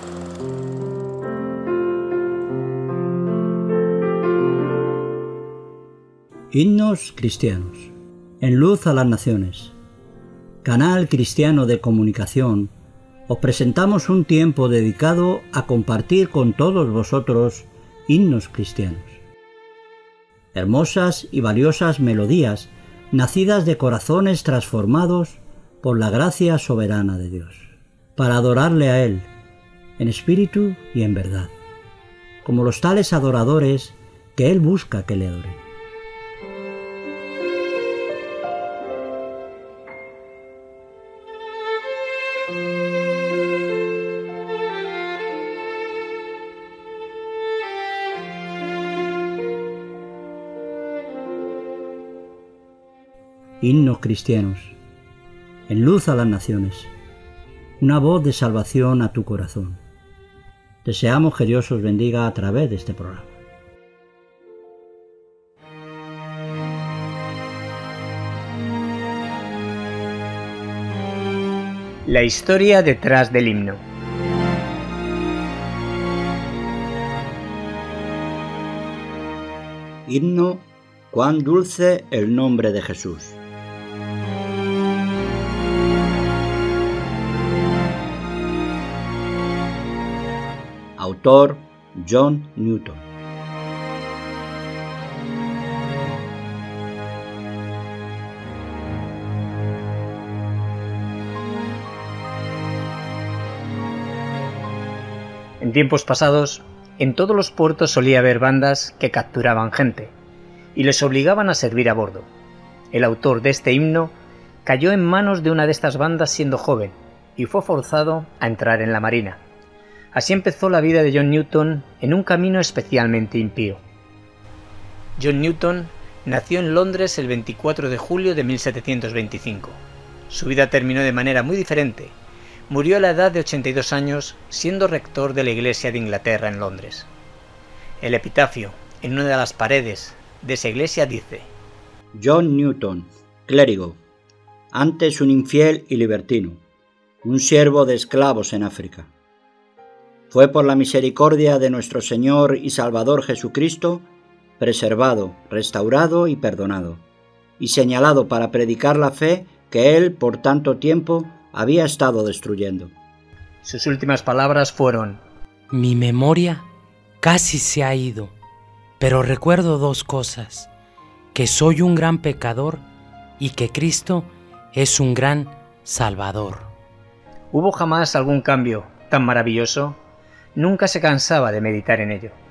Himnos cristianos. En luz a las naciones. Canal cristiano de comunicación, os presentamos un tiempo dedicado a compartir con todos vosotros himnos cristianos. Hermosas y valiosas melodías nacidas de corazones transformados por la gracia soberana de Dios, para adorarle a Él, en espíritu y en verdad, como los tales adoradores que Él busca que le adoren. Himnos cristianos, en luz a las naciones, una voz de salvación a tu corazón. Deseamos que Dios os bendiga a través de este programa. La historia detrás del himno. Himno, cuán dulce el nombre de Jesús. Autor John Newton. En tiempos pasados, en todos los puertos solía haber bandas que capturaban gente y les obligaban a servir a bordo. El autor de este himno cayó en manos de una de estas bandas siendo joven y fue forzado a entrar en la marina. Así empezó la vida de John Newton en un camino especialmente impío. John Newton nació en Londres el 24 de julio de 1725. Su vida terminó de manera muy diferente. Murió a la edad de 82 años siendo rector de la Iglesia de Inglaterra en Londres. El epitafio, en una de las paredes de esa iglesia, dice: John Newton, clérigo, antes un infiel y libertino, un siervo de esclavos en África. Fue por la misericordia de nuestro Señor y Salvador Jesucristo preservado, restaurado y perdonado, y señalado para predicar la fe que Él por tanto tiempo había estado destruyendo. Sus últimas palabras fueron: mi memoria casi se ha ido, pero recuerdo dos cosas: que soy un gran pecador y que Cristo es un gran Salvador. ¿Hubo jamás algún cambio tan maravilloso? Nunca se cansaba de meditar en ello.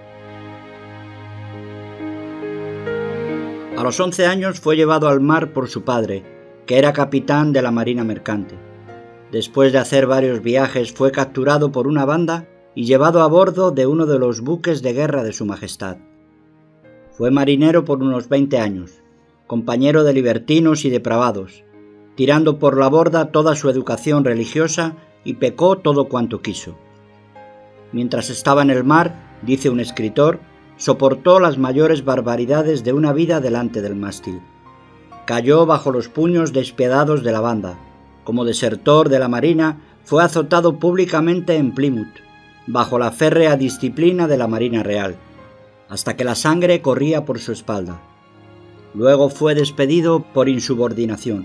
A los 11 años fue llevado al mar por su padre, que era capitán de la marina mercante. Después de hacer varios viajes fue capturado por una banda y llevado a bordo de uno de los buques de guerra de su majestad. Fue marinero por unos 20 años, compañero de libertinos y depravados, tirando por la borda toda su educación religiosa y pecó todo cuanto quiso. Mientras estaba en el mar, dice un escritor, soportó las mayores barbaridades de una vida delante del mástil. Cayó bajo los puños despiadados de la banda. Como desertor de la marina, fue azotado públicamente en Plymouth, bajo la férrea disciplina de la Marina Real, hasta que la sangre corría por su espalda. Luego fue despedido por insubordinación.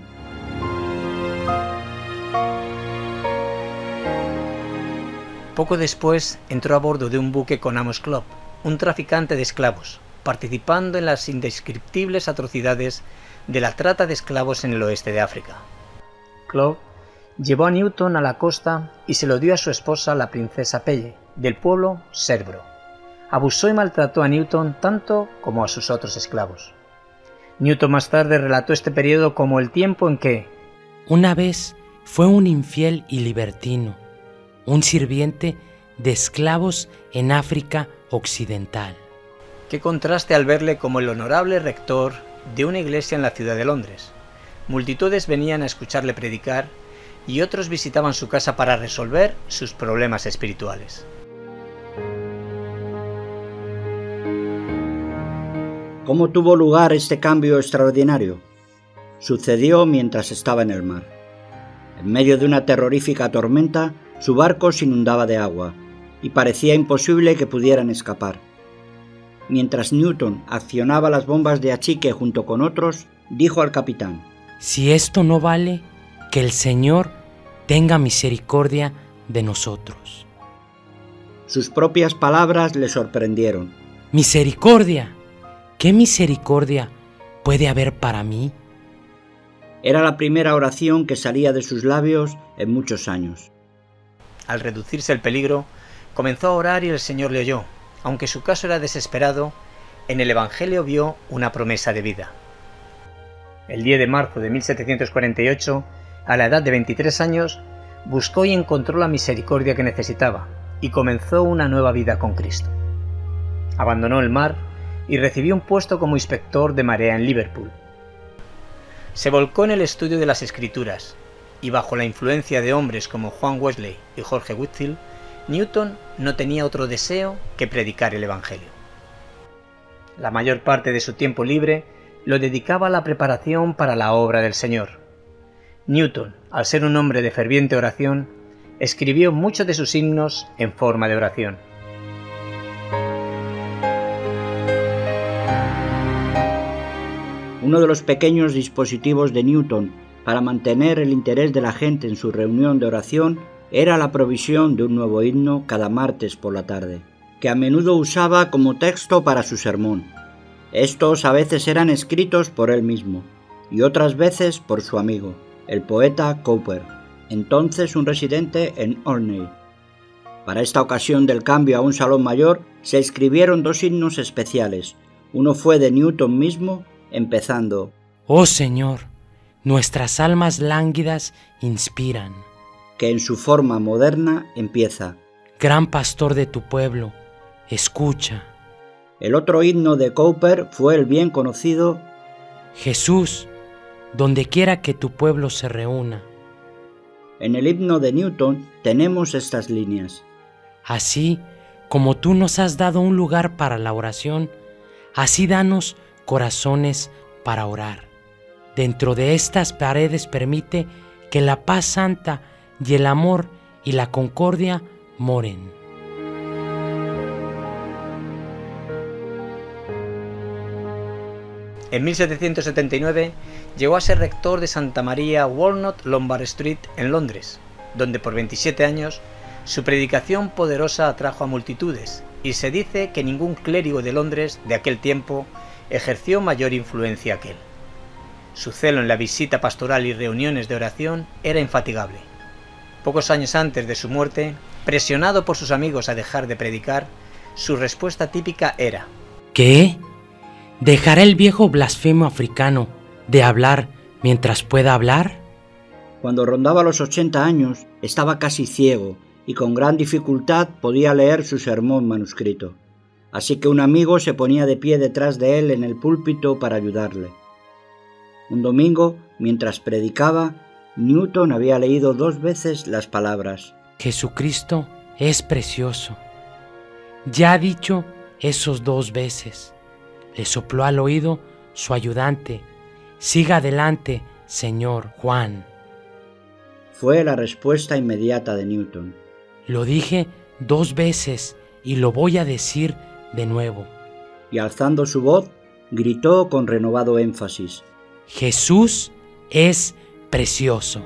Poco después entró a bordo de un buque con Amos Club, un traficante de esclavos, participando en las indescriptibles atrocidades de la trata de esclavos en el oeste de África. Club llevó a Newton a la costa y se lo dio a su esposa, la princesa Pelle, del pueblo Cerbero. Abusó y maltrató a Newton tanto como a sus otros esclavos. Newton más tarde relató este periodo como el tiempo en que una vez fue un infiel y libertino, un sirviente de esclavos en África Occidental. Qué contraste al verle como el honorable rector de una iglesia en la ciudad de Londres. Multitudes venían a escucharle predicar y otros visitaban su casa para resolver sus problemas espirituales. ¿Cómo tuvo lugar este cambio extraordinario? Sucedió mientras estaba en el mar. En medio de una terrorífica tormenta, Su barco se inundaba de agua, y parecía imposible que pudieran escapar. Mientras Newton accionaba las bombas de achique junto con otros, dijo al capitán: «Si esto no vale, que el Señor tenga misericordia de nosotros». Sus propias palabras le sorprendieron. «¿Misericordia? ¿Qué misericordia puede haber para mí?». Era la primera oración que salía de sus labios en muchos años. Al reducirse el peligro, comenzó a orar y el Señor le oyó. Aunque su caso era desesperado, en el Evangelio vio una promesa de vida. El 10 de marzo de 1748, a la edad de 23 años, buscó y encontró la misericordia que necesitaba, y comenzó una nueva vida con Cristo. Abandonó el mar y recibió un puesto como inspector de marea en Liverpool. Se volcó en el estudio de las Escrituras, y bajo la influencia de hombres como Juan Wesley y Jorge Whitfield, Newton no tenía otro deseo que predicar el Evangelio. La mayor parte de su tiempo libre lo dedicaba a la preparación para la obra del Señor. Newton, al ser un hombre de ferviente oración, escribió muchos de sus himnos en forma de oración. Uno de los pequeños dispositivos de Newton para mantener el interés de la gente en su reunión de oración era la provisión de un nuevo himno cada martes por la tarde, que a menudo usaba como texto para su sermón. Estos a veces eran escritos por él mismo, y otras veces por su amigo, el poeta Cowper, entonces un residente en Olney. Para esta ocasión del cambio a un salón mayor, se escribieron dos himnos especiales. Uno fue de Newton mismo, empezando: «Oh Señor, nuestras almas lánguidas inspiran», que en su forma moderna empieza: «Gran pastor de tu pueblo, escucha». El otro himno de Cowper fue el bien conocido: «Jesús, donde quiera que tu pueblo se reúna». En el himno de Newton tenemos estas líneas: «Así como tú nos has dado un lugar para la oración, así danos corazones para orar. Dentro de estas paredes permite que la paz santa y el amor y la concordia moren». En 1779 llegó a ser rector de Santa María Walnut Lombard Street en Londres, donde por 27 años su predicación poderosa atrajo a multitudes, y se dice que ningún clérigo de Londres de aquel tiempo ejerció mayor influencia que él. Su celo en la visita pastoral y reuniones de oración era infatigable. Pocos años antes de su muerte, presionado por sus amigos a dejar de predicar, su respuesta típica era: ¿qué? ¿Dejará el viejo blasfemo africano de hablar mientras pueda hablar? Cuando rondaba los 80 años, estaba casi ciego y con gran dificultad podía leer su sermón manuscrito. Así que un amigo se ponía de pie detrás de él en el púlpito para ayudarle. Un domingo, mientras predicaba, Newton había leído 2 veces las palabras: «Jesucristo es precioso». Ya ha dicho esos 2 veces. Le sopló al oído su ayudante: «Siga adelante, señor Juan». Fue la respuesta inmediata de Newton: «Lo dije 2 veces y lo voy a decir de nuevo». Y alzando su voz, gritó con renovado énfasis: «Jesús es precioso».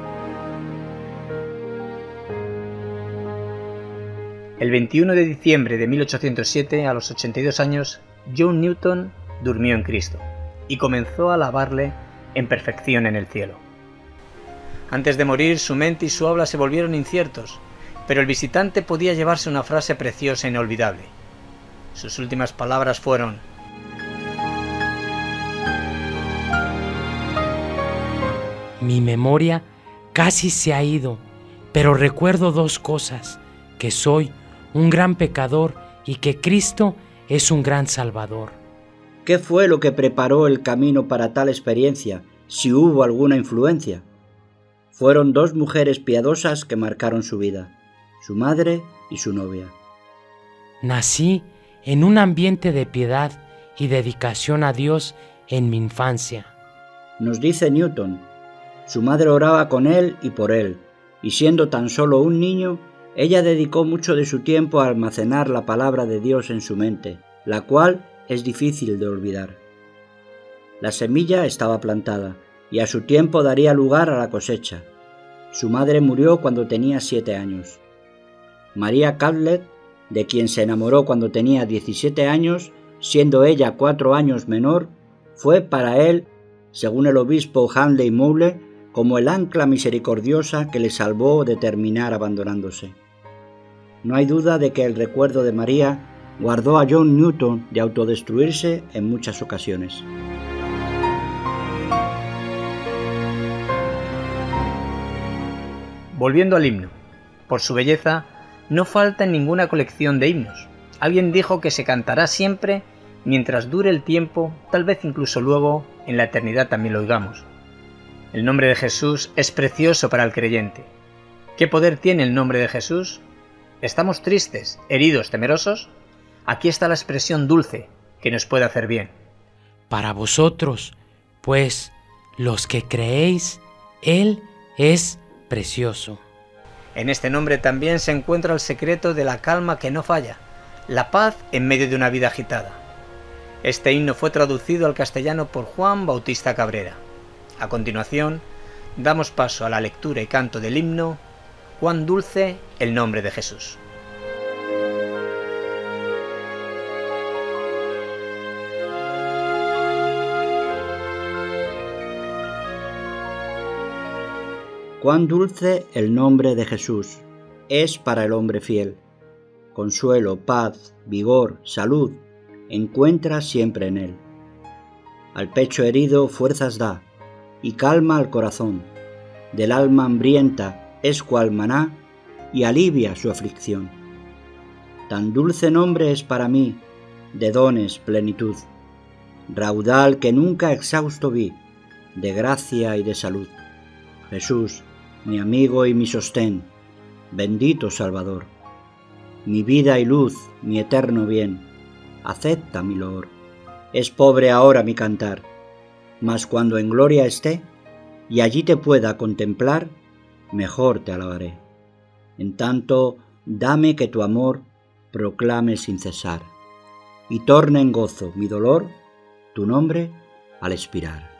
El 21 de diciembre de 1807, a los 82 años, John Newton durmió en Cristo y comenzó a alabarle en perfección en el cielo. Antes de morir, su mente y su habla se volvieron inciertos, pero el visitante podía llevarse una frase preciosa e inolvidable. Sus últimas palabras fueron: «Mi memoria casi se ha ido, pero recuerdo 2 cosas: que soy un gran pecador y que Cristo es un gran Salvador». ¿Qué fue lo que preparó el camino para tal experiencia, si hubo alguna influencia? Fueron 2 mujeres piadosas que marcaron su vida: su madre y su novia. Nací en un ambiente de piedad y dedicación a Dios en mi infancia. Nos dice Newton: su madre oraba con él y por él, y siendo tan solo un niño, ella dedicó mucho de su tiempo a almacenar la palabra de Dios en su mente, la cual es difícil de olvidar. La semilla estaba plantada, y a su tiempo daría lugar a la cosecha. Su madre murió cuando tenía 7 años. María Catlett, de quien se enamoró cuando tenía 17 años, siendo ella 4 años menor, fue para él, según el obispo Handley Moule, como el ancla misericordiosa que le salvó de terminar abandonándose. No hay duda de que el recuerdo de María guardó a John Newton de autodestruirse en muchas ocasiones. Volviendo al himno, por su belleza, no falta en ninguna colección de himnos. Alguien dijo que se cantará siempre mientras dure el tiempo, tal vez incluso luego en la eternidad también lo oigamos. El nombre de Jesús es precioso para el creyente. ¿Qué poder tiene el nombre de Jesús? ¿Estamos tristes, heridos, temerosos? Aquí está la expresión dulce que nos puede hacer bien. Para vosotros, pues, los que creéis, Él es precioso. En este nombre también se encuentra el secreto de la calma que no falla, la paz en medio de una vida agitada. Este himno fue traducido al castellano por Juan Bautista Cabrera. A continuación, damos paso a la lectura y canto del himno «Cuán dulce el nombre de Jesús». Cuán dulce el nombre de Jesús es para el hombre fiel. Consuelo, paz, vigor, salud, encuentra siempre en él. Al pecho herido fuerzas da, y calma al corazón. Del alma hambrienta es cual maná, y alivia su aflicción. Tan dulce nombre es para mí, de dones plenitud, raudal que nunca exhausto vi, de gracia y de salud. Jesús, mi amigo y mi sostén, bendito Salvador, mi vida y luz, mi eterno bien, acepta mi loor. Es pobre ahora mi cantar, mas cuando en gloria esté, y allí te pueda contemplar, mejor te alabaré. En tanto, dame que tu amor proclame sin cesar, y torne en gozo mi dolor, tu nombre al expirar.